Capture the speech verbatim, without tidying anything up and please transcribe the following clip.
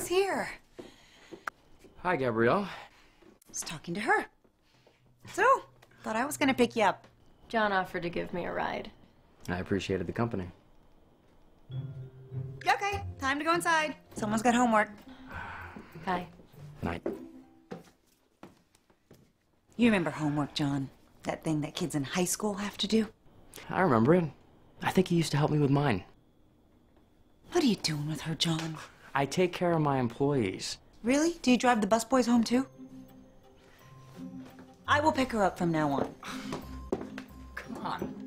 was here. Hi, Gabrielle. I was talking to her. So, thought I was gonna pick you up. John offered to give me a ride. I appreciated the company. Okay, time to go inside. Someone's got homework. Bye. Night. You remember homework, John? That thing that kids in high school have to do? I remember it. I think he used to help me with mine. What are you doing with her, John? I take care of my employees. Really? Do you drive the busboys home too? I will pick her up from now on. Come on.